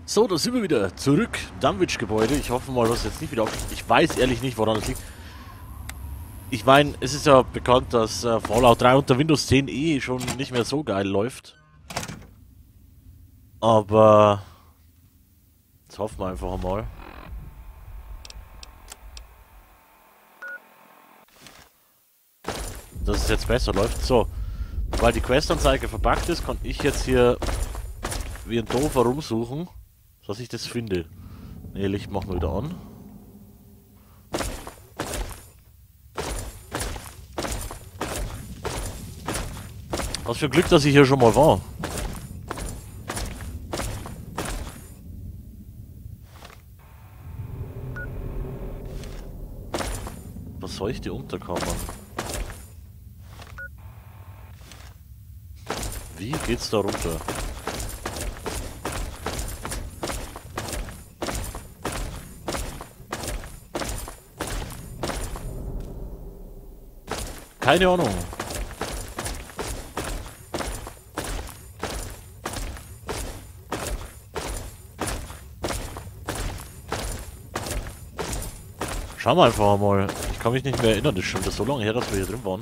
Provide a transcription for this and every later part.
So, da sind wir wieder zurück. Dunwich-Gebäude. Ich hoffe mal, dass jetzt nicht wieder auf. Ich weiß ehrlich nicht, woran das liegt. Ich meine, es ist ja bekannt, dass Fallout 3 unter Windows 10 schon nicht mehr so geil läuft. Aber jetzt hoffen wir einfach mal, dass es jetzt besser läuft. So, weil die Questanzeige verbuggt ist, kann ich jetzt hier wie ein Doofer rumsuchen, dass ich das finde. Ne, Licht machen wir wieder an. Was für Glück, dass ich hier schon mal war. Was soll ich dir unterkammern? Wie geht's da runter? Keine Ahnung. Schauen wir einfach mal. Ich kann mich nicht mehr erinnern, das ist schon wieder so lange her, dass wir hier drin waren.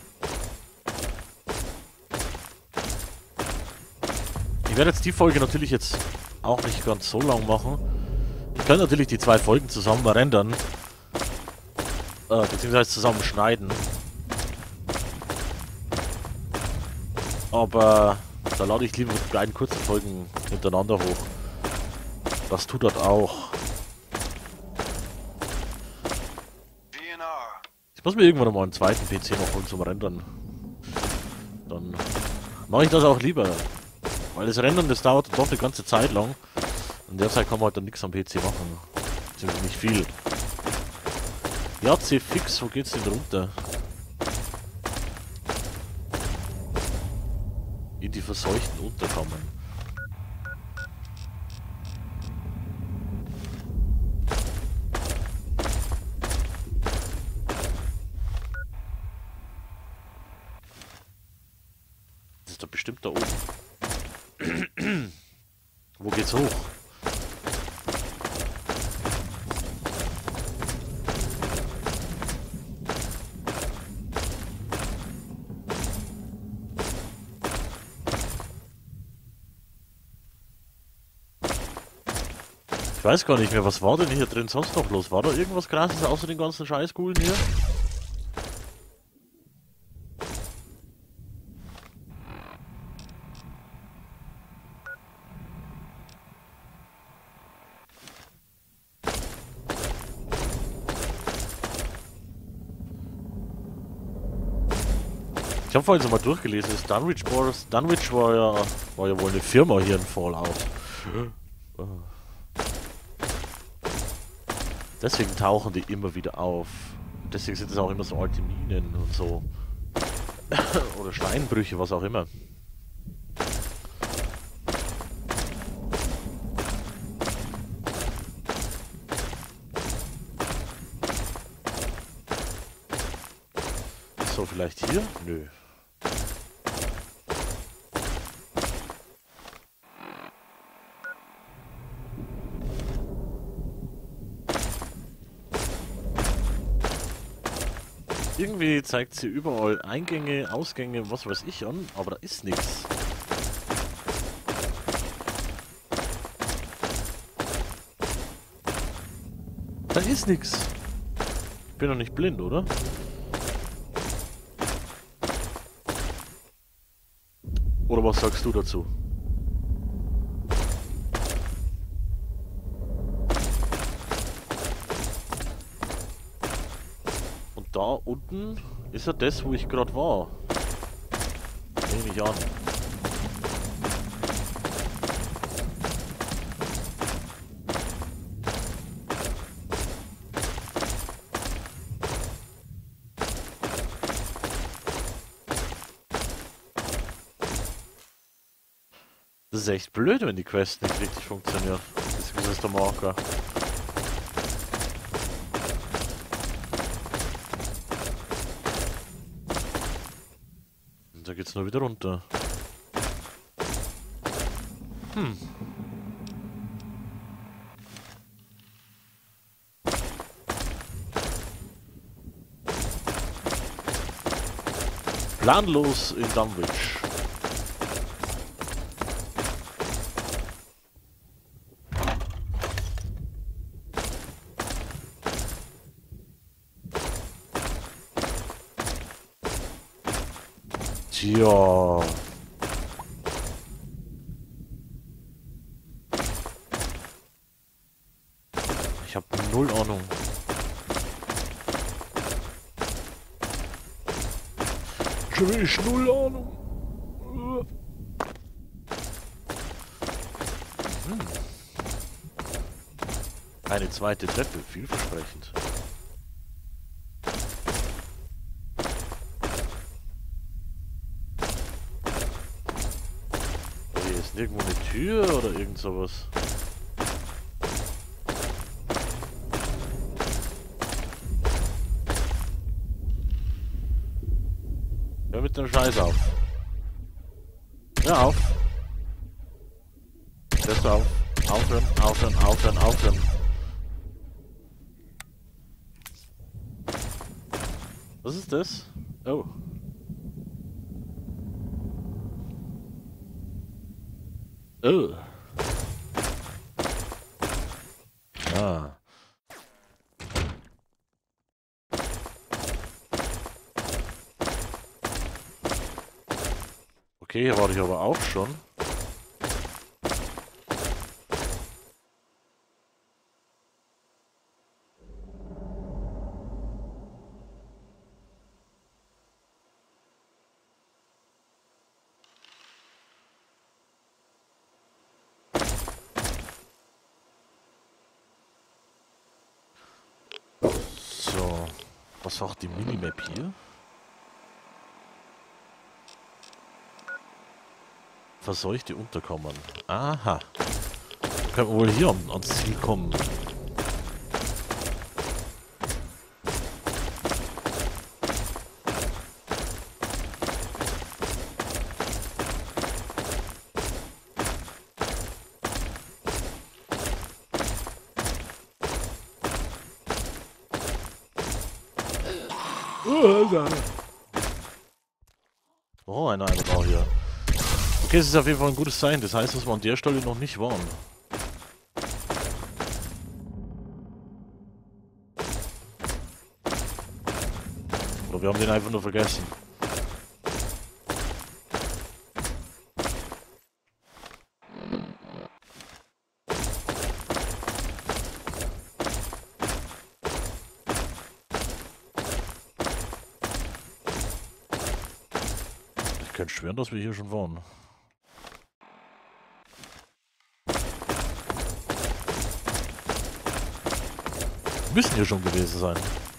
Ich werde jetzt die Folge natürlich jetzt auch nicht ganz so lang machen. Ich kann natürlich die zwei Folgen zusammen rendern. Beziehungsweise zusammen schneiden. Aber da lade ich lieber die beiden kurzen Folgen hintereinander hoch. Das tut das auch. Ich muss mir irgendwann mal einen zweiten PC noch holen zum Rendern. Dann mache ich das auch lieber. Weil das Rendern, das dauert doch eine ganze Zeit lang. In der Zeit kann man halt dann nichts am PC machen. Beziehungsweise nicht viel. Ja, C-Fix, wo geht's denn runter? In die verseuchten Unterkammern. Das ist doch bestimmt da oben. Wo geht's hoch? Ich weiß gar nicht mehr, was war denn hier drin sonst noch los? War da irgendwas krasses außer den ganzen Scheißgulen hier? Ich habe vorhin so mal durchgelesen, das Dunwich war ja wohl eine Firma hier in Fallout. Deswegen tauchen die immer wieder auf. Deswegen sind es auch immer so alte Minen und so. Oder Steinbrüche, was auch immer. So, vielleicht hier? Nö. Irgendwie zeigt sie überall Eingänge, Ausgänge, was weiß ich an, aber da ist nichts. Da ist nichts. Ich bin doch nicht blind, oder? Oder was sagst du dazu? Und da unten ist ja das, wo ich gerade war. Nehme ich an. Das ist echt blöd, wenn die Quest nicht richtig funktioniert. Das ist der Marker. Und da geht's nur wieder runter. Planlos in Dunwich. Tja. Ich habe null Ahnung. Ich null Ahnung. Eine zweite Treppe, vielversprechend. Hier ist nirgendwo eine Tür oder irgend sowas. Hör mit dem Scheiß auf. Hör auf. Hörst du auf. Aufhören, aufhören, aufhören, aufhören. Was ist das? Oh. Oh. Ah. Okay, hier war ich aber auch schon. So, was sagt die Minimap hier? Verseuchte Unterkommen. Aha. Können wir wohl hier ans Ziel kommen. Oh, einer auch hier. Okay, es ist auf jeden Fall ein gutes Zeichen. Das heißt, dass wir an der Stelle noch nicht waren. Oder wir haben den einfach nur vergessen. Ich könnte schwören, dass wir hier schon waren. Müssen hier schon gewesen sein.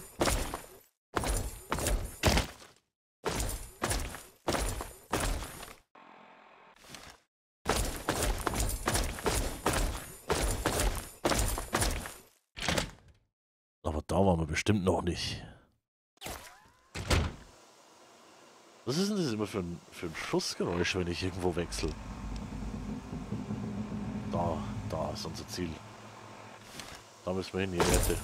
Aber da waren wir bestimmt noch nicht. Was ist denn das immer für ein Schussgeräusch, wenn ich irgendwo wechsle? Da ist unser Ziel. Da müssen wir hin, die Werte.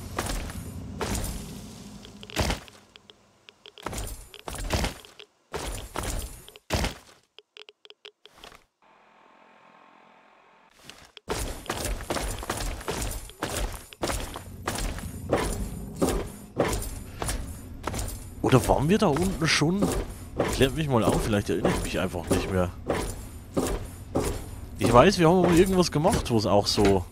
Oder waren wir da unten schon? Klärt mich mal auf, vielleicht erinnere ich mich einfach nicht mehr. Ich weiß, wir haben mal irgendwas gemacht, wo es auch so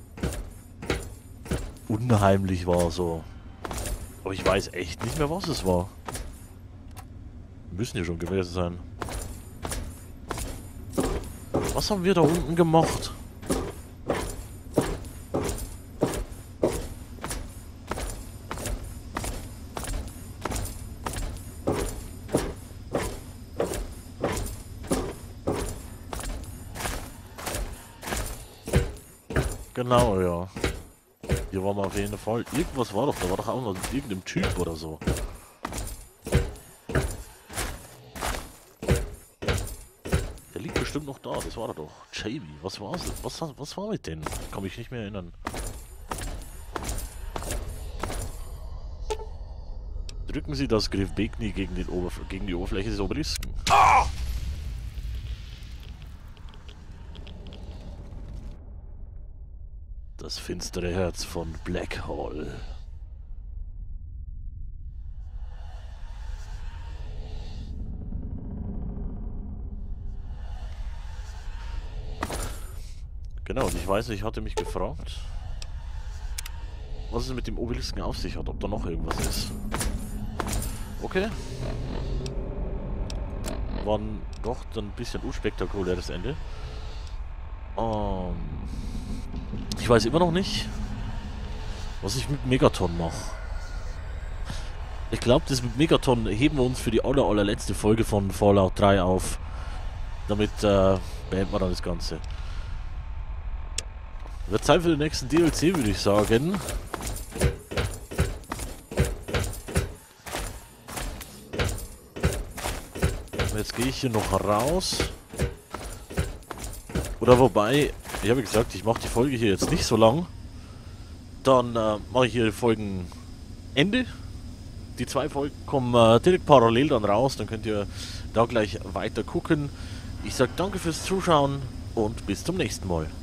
unheimlich war, so. Aber ich weiß echt nicht mehr, was es war. Müssen ja schon gewesen sein. Was haben wir da unten gemacht? Genau, ja. Hier waren wir auf jeden Fall. Irgendwas war doch, da war doch auch noch irgendein Typ oder so. Der liegt bestimmt noch da, das war er doch. Jamie, was war's? Was war mit denen? Kann mich nicht mehr erinnern. Drücken Sie das Griff B-Knie gegen die Oberfläche des Obelisken. Das finstere Herz von Black Hole. Genau, und ich weiß, ich hatte mich gefragt, was es mit dem Obelisken auf sich hat, ob da noch irgendwas ist. Okay. War doch dann ein bisschen unspektakuläres Ende. Ich weiß immer noch nicht, was ich mit Megaton mache. Ich glaube, das mit Megaton heben wir uns für die allerletzte Folge von Fallout 3 auf. Damit beenden wir dann das Ganze. Wird Zeit für den nächsten DLC, würde ich sagen. Jetzt gehe ich hier noch raus. Oder wobei, ich habe gesagt, ich mache die Folge hier jetzt nicht so lang. Dann mache ich hier Folgenende. Die 2 Folgen kommen direkt parallel dann raus. Dann könnt ihr da gleich weiter gucken. Ich sage danke fürs Zuschauen und bis zum nächsten Mal.